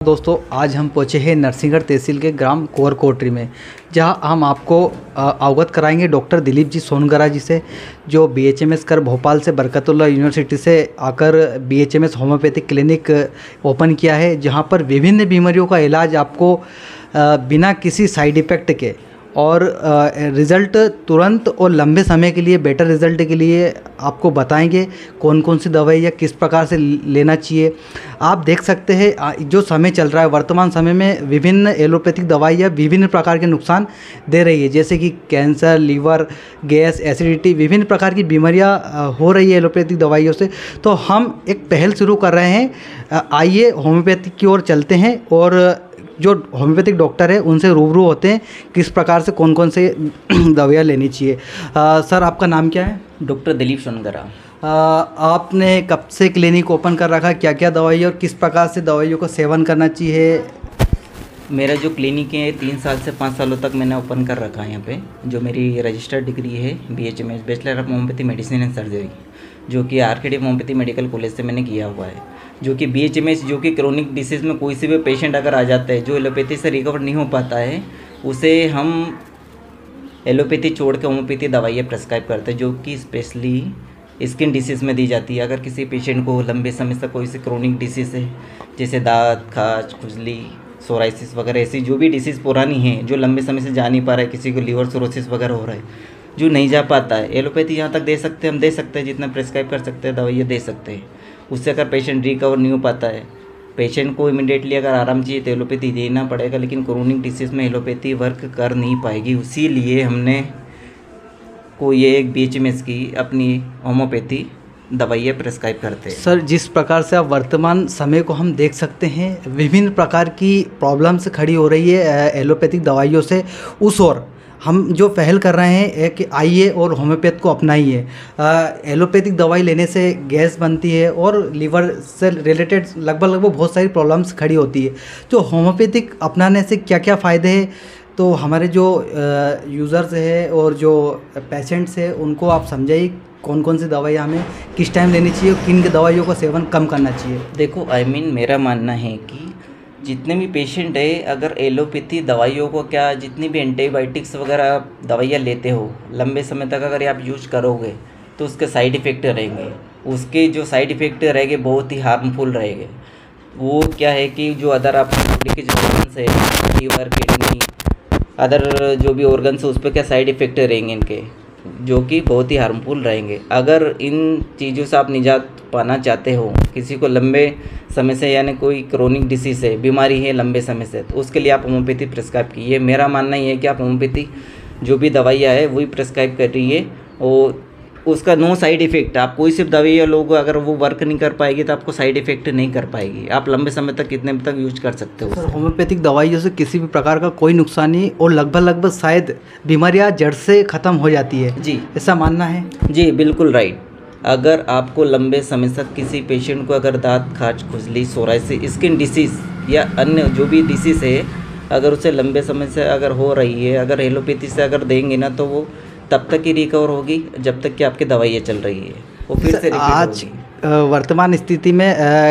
दोस्तों आज हम पहुँचे हैं नरसिंहगढ़ तहसील के ग्राम कोर कोटरी में, जहां हम आपको अवगत कराएंगे डॉक्टर दिलीप जी सोनगरा जी से, जो BHMS कर भोपाल से बरकतुल्लाह यूनिवर्सिटी से आकर BHMS होम्योपैथिक क्लिनिक ओपन किया है, जहां पर विभिन्न बीमारियों का इलाज आपको बिना किसी साइड इफ़ेक्ट के और रिज़ल्ट तुरंत और लंबे समय के लिए, बेटर रिज़ल्ट के लिए आपको बताएंगे कौन कौन सी दवाई या किस प्रकार से लेना चाहिए। आप देख सकते हैं जो समय चल रहा है, वर्तमान समय में विभिन्न एलोपैथिक दवाइयाँ विभिन्न प्रकार के नुकसान दे रही है, जैसे कि कैंसर, लीवर, गैस, एसिडिटी, विभिन्न प्रकार की बीमारियाँ हो रही है एलोपैथिक दवाइयों से। तो हम एक पहल शुरू कर रहे हैं, आइए होम्योपैथिक की ओर चलते हैं और जो होम्योपैथिक डॉक्टर है उनसे रूबरू होते हैं किस प्रकार से कौन कौन से दवाइयाँ लेनी चाहिए। सर आपका नाम क्या है? डॉक्टर दिलीप सोनगरा। आपने कब से क्लिनिक ओपन कर रखा, क्या क्या दवाई और किस प्रकार से दवाइयों का सेवन करना चाहिए? मेरा जो क्लिनिक है 3 साल से 5 सालों तक मैंने ओपन कर रखा है यहाँ पे। जो मेरी रजिस्टर्ड डिग्री है BHMS bachelor of homeopathy medicine and surgery, जो कि RKD होम्योपैथी मेडिकल कॉलेज से मैंने किया हुआ है। जो कि BHMS जो कि क्रोनिक डिसीज़ में कोई से भी पेशेंट अगर आ जाता है जो एलोपैथी से रिकवर नहीं हो पाता है, उसे हम एलोपैथी छोड़ के होम्योपैथी दवाइयाँ प्रेस्क्राइब करते हैं, जो कि स्पेशली स्किन डिसीज़ में दी जाती है। अगर किसी पेशेंट को लंबे समय से कोई सी क्रोनिक डिसीज़ है, जैसे दांत, खाज, खुजली, सोराइसिस वगैरह, ऐसी जो भी डिसीज़ पुरानी है जो लंबे समय से जा नहीं पा रहा है, किसी को लीवर सिरोसिस वगैरह हो रहा है जो नहीं जा पाता है, एलोपैथी यहाँ तक दे सकते हैं, हम दे सकते हैं, जितना प्रेस्क्राइब कर सकते हैं दवाइयाँ दे सकते हैं। उससे अगर पेशेंट रिकवर नहीं हो पाता है, पेशेंट को इमिडिएटली अगर आराम चाहिए तो एलोपैथी देना पड़ेगा, लेकिन क्रोनिक डिसीज़ में एलोपैथी वर्क कर नहीं पाएगी। इसीलिए हमने को ये एक BHMS की अपनी होम्योपैथी दवाइयाँ प्रेस्क्राइब करते हैं। सर जिस प्रकार से आप वर्तमान समय को हम देख सकते हैं, विभिन्न प्रकार की प्रॉब्लम्स खड़ी हो रही है एलोपैथिक दवाइयों से, उस ओर हम जो पहल कर रहे हैं कि आइए और होम्योपैथ को अपनाइए। एलोपैथिक दवाई लेने से गैस बनती है और लीवर से रिलेटेड लगभग बहुत सारी प्रॉब्लम्स खड़ी होती है। तो होम्योपैथिक अपनाने से क्या क्या फ़ायदे हैं, तो हमारे जो यूज़र्स है और जो पेशेंट्स है उनको आप समझाइए कौन कौन सी दवाइयाँ हमें किस टाइम लेनी चाहिए और किन दवाइयों का सेवन कम करना चाहिए। देखो मेरा मानना है कि जितने भी पेशेंट है, अगर एलोपैथी दवाइयों को क्या, जितनी भी एंटीबायोटिक्स वगैरह दवाइयाँ लेते हो, लंबे समय तक अगर आप यूज करोगे तो उसके साइड इफ़ेक्ट रहेंगे। उसके जो साइड इफ़ेक्ट रहेंगे बहुत ही हार्मफुल रहेंगे। वो क्या है कि जो अदर आपकी बॉडी के जो ऑर्गन्स है, लीवर, किडनी, अदर जो भी ऑर्गन्स है, उस पर क्या साइड इफ़ेक्ट रहेंगे इनके, जो कि बहुत ही हार्मफुल रहेंगे। अगर इन चीज़ों से आप निजात पाना चाहते हो, किसी को लंबे समय से, यानी कोई क्रोनिक डिसीज़ है, बीमारी है लंबे समय से, तो उसके लिए आप होम्योपैथी प्रेस्क्राइब कीजिए। मेरा मानना ये है कि आप होम्योपैथी जो भी दवाइयाँ है वही प्रेस्क्राइब करिए और उसका नो साइड इफ़ेक्ट। आप कोई सिर्फ दवाइयाँ लोग, अगर वो वर्क नहीं कर पाएगी तो आपको साइड इफ़ेक्ट नहीं कर पाएगी। आप लंबे समय तक कितने तक यूज कर सकते हो। सर होम्योपैथिक दवाइयों से किसी भी प्रकार का कोई नुकसान नहीं और लगभग शायद बीमारियाँ जड़ से ख़त्म हो जाती है जी, ऐसा मानना है? जी बिल्कुल राइट। अगर आपको लंबे समय तक किसी पेशेंट को अगर दांत, खाज, खुजली, सोराइसिस, स्किन डिसीज़ या अन्य जो भी डिसीज़ है, अगर उसे लंबे समय से अगर हो रही है, अगर एलोपैथी से अगर देंगे ना, तो वो तब तक ही रिकवर होगी जब तक कि आपकी दवाइयाँ चल रही है, वो फिर से रिपीट आज होगी। वर्तमान स्थिति में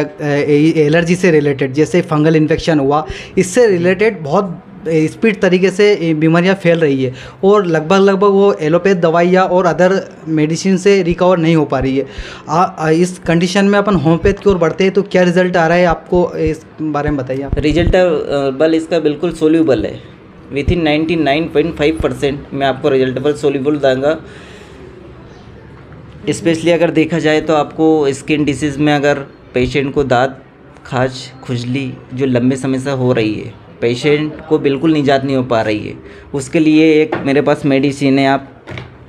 एलर्जी से रिलेटेड, जैसे फंगल इन्फेक्शन हुआ, इससे रिलेटेड बहुत स्पीड तरीके से बीमारियां फैल रही है और लगभग वो एलोपैथ दवाइयाँ और अदर मेडिसिन से रिकवर नहीं हो पा रही है। इस कंडीशन में अपन होम्योपैथ की ओर बढ़ते हैं तो क्या रिजल्ट आ रहा है आपको, इस बारे में बताइए आप। रिजल्ट बल इसका बिल्कुल सोल्यूबल है, विथ इन 99.5% मैं आपको रिजल्टेबल सोल्यूबल दूँगा। स्पेशली अगर देखा जाए तो आपको स्किन डिसीज़ में अगर पेशेंट को दांत, खाज, खुजली जो लंबे समय से हो रही है, पेशेंट को बिल्कुल निजात नहीं हो पा रही है, उसके लिए एक मेरे पास मेडिसिन है। आप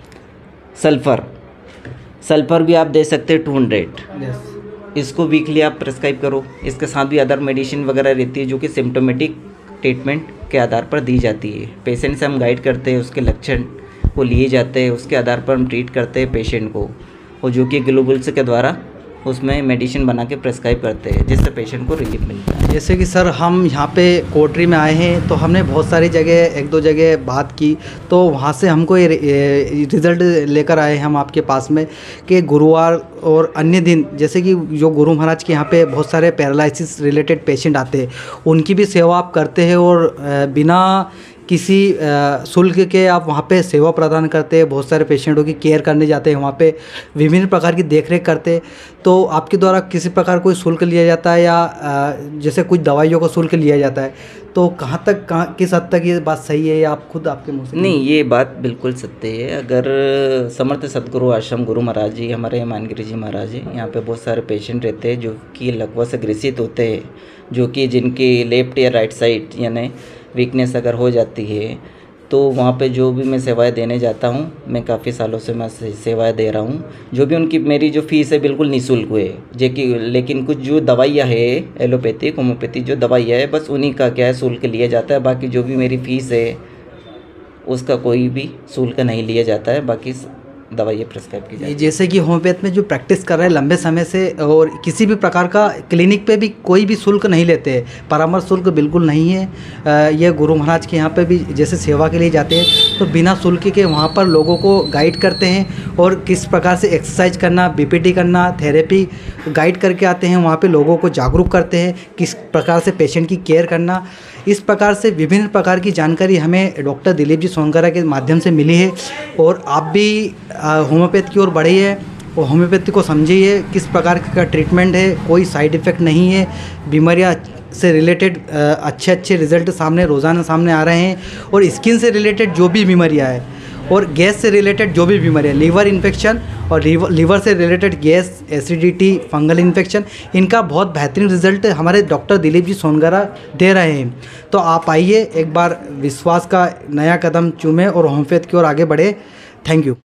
सल्फ़र भी आप दे सकते हैं 200। इसको वीकली आप प्रेस्क्राइब करो। इसके साथ भी अदर मेडिसिन वगैरह रहती है जो कि सिम्टोमेटिक ट्रीटमेंट के आधार पर दी जाती है। पेशेंट से हम गाइड करते हैं, उसके लक्षण को लिए जाते हैं, उसके आधार पर हम ट्रीट करते हैं पेशेंट को, और जो कि ग्लोबल्स के द्वारा उसमें मेडिसिन बना के प्रेस्क्राइब करते हैं, जिससे पेशेंट को रिलीफ मिलता है। जैसे कि सर हम यहाँ पे कोटरी में आए हैं तो हमने बहुत सारी जगह, 1-2 जगह बात की, तो वहाँ से हमको ये रिज़ल्ट लेकर आए हम आपके पास में कि गुरुवार और अन्य दिन जैसे कि जो गुरु महाराज के यहाँ पे बहुत सारे पैरालिसिस रिलेटेड पेशेंट आते हैं, उनकी भी सेवा आप करते हैं और बिना किसी शुल्क के आप वहाँ पे सेवा प्रदान करते हैं। बहुत सारे पेशेंटों की केयर करने जाते हैं, वहाँ पे विभिन्न प्रकार की देखरेख करते हैं। तो आपके द्वारा किसी प्रकार कोई शुल्क लिया जाता है या जैसे कुछ दवाइयों का शुल्क लिया जाता है, तो कहाँ किस हद तक ये बात सही है या आप खुद आपके मुँह से? नहीं, ये बात बिल्कुल सत्य है। अगर समर्थ सदगुरु आश्रम गुरु महाराज जी, हमारे मानगिरी जी महाराज जी, यहाँ पे बहुत सारे पेशेंट रहते हैं जो कि लकवा से ग्रसित होते हैं, जो कि जिनकी लेफ्ट या राइट साइड यानी वीकनेस अगर हो जाती है, तो वहाँ पे जो भी मैं सेवाएं देने जाता हूँ, मैं काफ़ी सालों से मैं सेवाएं दे रहा हूँ। जो भी उनकी मेरी जो फ़ीस है बिल्कुल निःशुल्क है, जो कि लेकिन कुछ जो दवाइयाँ है एलोपैथिक होम्योपैथी जो दवाइयाँ है, बस उन्हीं का क्या है शुल्क लिया जाता है। बाकी जो भी मेरी फ़ीस है उसका कोई भी शुल्क नहीं लिया जाता है, बाकी दवाइयाँ प्रिस्क्राइब की जाती है। जैसे कि होम्योपैथ में जो प्रैक्टिस कर रहे हैं लंबे समय से और किसी भी प्रकार का क्लिनिक पे भी कोई भी शुल्क नहीं लेते हैं, परामर्श शुल्क बिल्कुल नहीं है। ये गुरु महाराज के यहाँ पे भी जैसे सेवा के लिए जाते हैं तो बिना शुल्क के वहाँ पर लोगों को गाइड करते हैं और किस प्रकार से एक्सरसाइज करना, बीपीटी करना, थेरेपी गाइड करके आते हैं। वहाँ पर लोगों को जागरूक करते हैं किस प्रकार से पेशेंट की केयर करना। इस प्रकार से विभिन्न प्रकार की जानकारी हमें डॉक्टर दिलीप जी सोनगरा के माध्यम से मिली है और आप भी होम्योपैथ की ओर बढ़िए और होम्योपैथी को समझिए किस प्रकार का ट्रीटमेंट है, कोई साइड इफ़ेक्ट नहीं है। बीमारियाँ से रिलेटेड अच्छे रिजल्ट रोज़ाना सामने आ रहे हैं और स्किन से रिलेटेड जो भी बीमारियाँ हैं और गैस से रिलेटेड जो भी बीमारियाँ, लीवर इन्फेक्शन और लीवर से related gas, acidity, fungal infection, इनका बहुत बेहतरीन रिजल्ट हमारे डॉक्टर दिलीप जी सोनगरा दे रहे हैं। तो आप आइए, एक बार विश्वास का नया कदम चूमें और होम्योपैथ की ओर आगे बढ़े। Thank you.